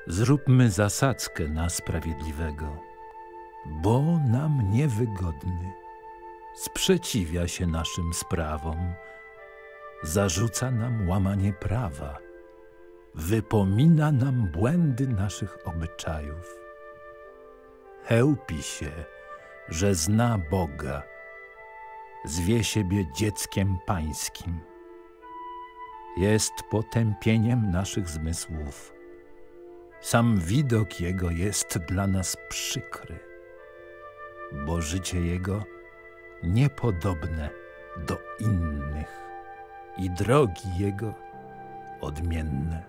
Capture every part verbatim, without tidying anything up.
Zróbmy zasadzkę na sprawiedliwego, bo nam niewygodny. Sprzeciwia się naszym sprawom, zarzuca nam łamanie prawa, wypomina nam błędy naszych obyczajów. Chełpi się, że zna Boga, zwie siebie dzieckiem pańskim. Jest potępieniem naszych zmysłów. Sam widok Jego jest dla nas przykry, bo życie Jego niepodobne do innych i drogi Jego odmienne.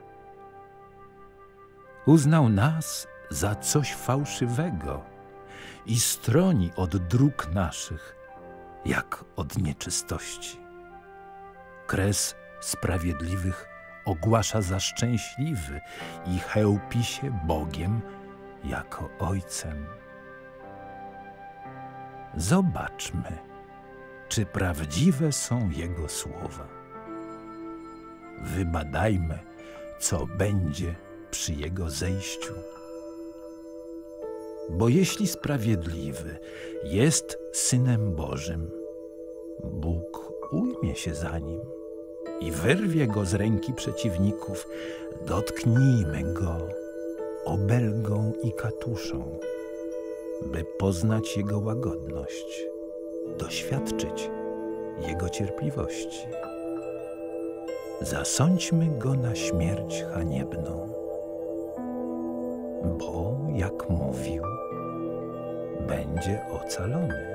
Uznał nas za coś fałszywego i stroni od dróg naszych, jak od nieczystości. Kres sprawiedliwych ogłasza za szczęśliwy i chełpi się Bogiem jako Ojcem. Zobaczmy, czy prawdziwe są Jego słowa. Wybadajmy, co będzie przy Jego zejściu. Bo jeśli sprawiedliwy jest Synem Bożym, Bóg ujmie się za nim i wyrwie go z ręki przeciwników. Dotknijmy go obelgą i katuszą, by poznać Jego łagodność, doświadczyć Jego cierpliwości. Zasądźmy go na śmierć haniebną, bo, jak mówił, będzie ocalony.